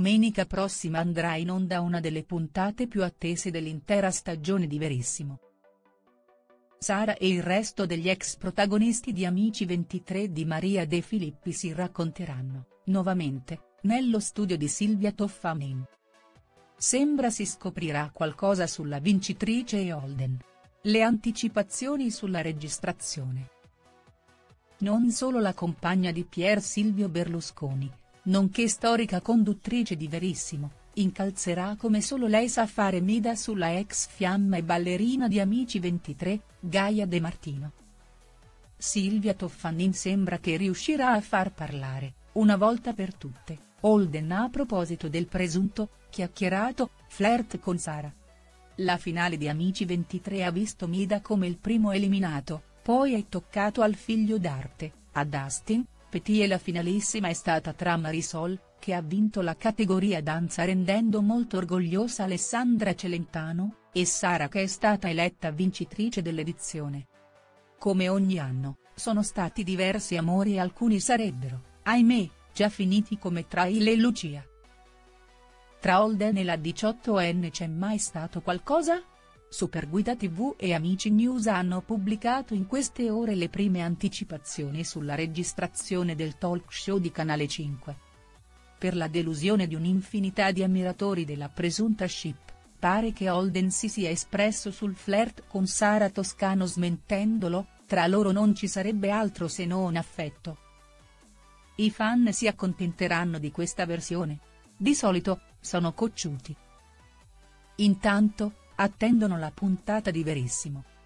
domenica prossima andrà in onda una delle puntate più attese dell'intera stagione di Verissimo. Sara e il resto degli ex protagonisti di Amici 23 di Maria De Filippi si racconteranno, nuovamente, nello studio di Silvia Toffanin. Sembra si scoprirà qualcosa sulla vincitrice e Holden. Le anticipazioni sulla registrazione. Non solo la compagna di Pier Silvio Berlusconi, nonché storica conduttrice di Verissimo, incalzerà come solo lei sa fare Mida sulla ex fiamma e ballerina di Amici 23, Gaia De Martino. Silvia Toffanin sembra che riuscirà a far parlare, una volta per tutte, Holden a proposito del presunto, chiacchierato, flirt con Sara. La finale di Amici 23 ha visto Mida come il primo eliminato, poi è toccato al figlio d'arte, a Dustin Petit, e la finalissima è stata tra Marisol, che ha vinto la categoria danza rendendo molto orgogliosa Alessandra Celentano, e Sara, che è stata eletta vincitrice dell'edizione. Come ogni anno, sono stati diversi amori e alcuni sarebbero, ahimè, già finiti come tra Ile e Lucia. Tra Holden e la 18enne c'è mai stato qualcosa? Superguida TV e Amici News hanno pubblicato in queste ore le prime anticipazioni sulla registrazione del talk show di Canale 5. Per la delusione di un'infinità di ammiratori della presunta ship, pare che Holden si sia espresso sul flirt con Sara Toscano smentendolo, tra loro non ci sarebbe altro se non affetto. I fan si accontenteranno di questa versione. Di solito, sono cocciuti. Intanto, attendono la puntata di Verissimo.